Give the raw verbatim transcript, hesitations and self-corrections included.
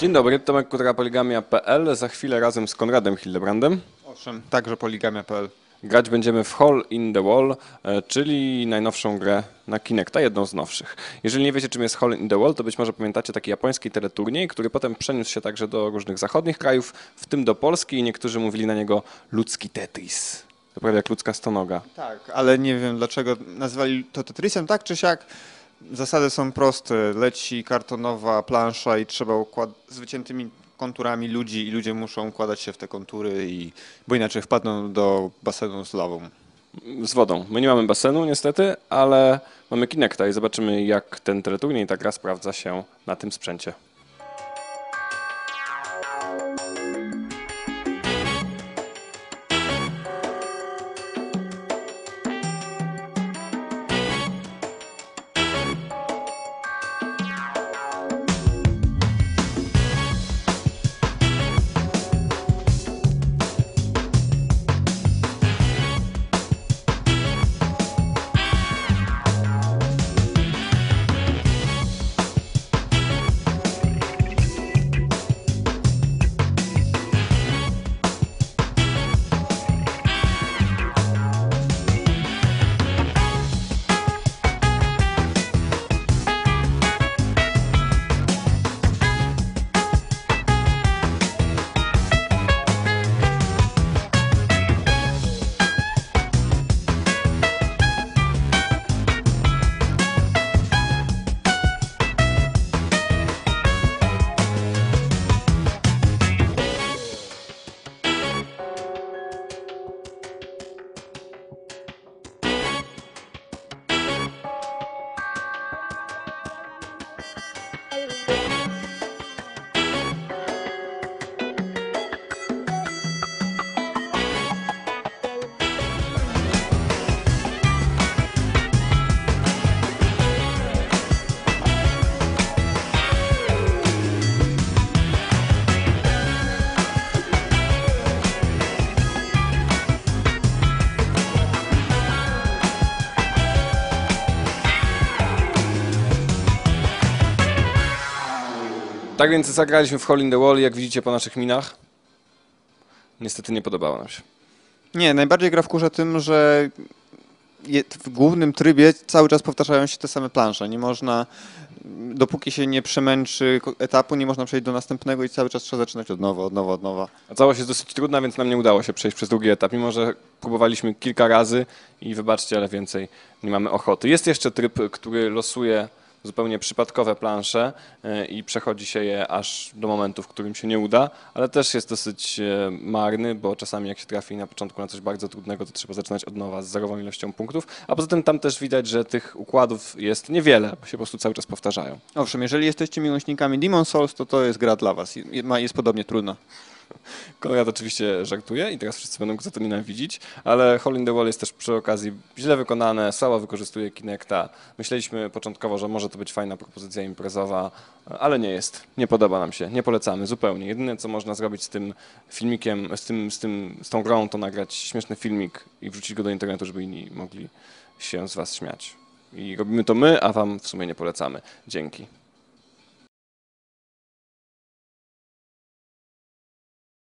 Dzień dobry, Tomek Kutra, poligamia kropka p l. Za chwilę razem z Konradem Hildebrandem. Owszem, także poligamia kropka p l. Grać będziemy w Hole in the Wall, czyli najnowszą grę na Kinecta, jedną z nowszych. Jeżeli nie wiecie, czym jest Hole in the Wall, to być może pamiętacie taki japoński teleturniej, który potem przeniósł się także do różnych zachodnich krajów, w tym do Polski, i niektórzy mówili na niego ludzki Tetris. To prawie jak ludzka stonoga. Tak, ale nie wiem dlaczego nazwali to Tetrisem, tak czy siak. Zasady są proste. Leci kartonowa plansza i trzeba układać z wyciętymi konturami ludzi i ludzie muszą układać się w te kontury, i, bo inaczej wpadną do basenu z lawą. Z wodą. My nie mamy basenu niestety, ale mamy Kinecta i zobaczymy, jak ten teleturniej i ta gra sprawdza się na tym sprzęcie. Tak więc zagraliśmy w Hole in the Wall, jak widzicie po naszych minach. Niestety nie podobało nam się. Nie, najbardziej gra wkurza tym, że je, w głównym trybie cały czas powtarzają się te same plansze. Nie można, dopóki się nie przemęczy etapu, nie można przejść do następnego i cały czas trzeba zaczynać od nowa, od nowa, od nowa. A całość jest dosyć trudna, więc nam nie udało się przejść przez drugi etap, mimo że próbowaliśmy kilka razy i wybaczcie, ale więcej nie mamy ochoty. Jest jeszcze tryb, który losuje zupełnie przypadkowe plansze i przechodzi się je aż do momentu, w którym się nie uda, ale też jest dosyć marny, bo czasami jak się trafi na początku na coś bardzo trudnego, to trzeba zaczynać od nowa z zerową ilością punktów, a poza tym tam też widać, że tych układów jest niewiele, bo się po prostu cały czas powtarzają. Owszem, jeżeli jesteście miłośnikami Demon's Souls, to to jest gra dla was. Jest podobnie trudna. Konrad oczywiście żartuje i teraz wszyscy będą go za to nienawidzić, ale Hole in the Wall jest też przy okazji źle wykonane, słabo wykorzystuje Kinecta. Myśleliśmy początkowo, że może to być fajna propozycja imprezowa, ale nie jest. Nie podoba nam się, nie polecamy zupełnie. Jedyne, co można zrobić z tym filmikiem, z, tym, z, tym, z tą grą, to nagrać śmieszny filmik i wrzucić go do internetu, żeby inni mogli się z was śmiać. I robimy to my, a wam w sumie nie polecamy. Dzięki.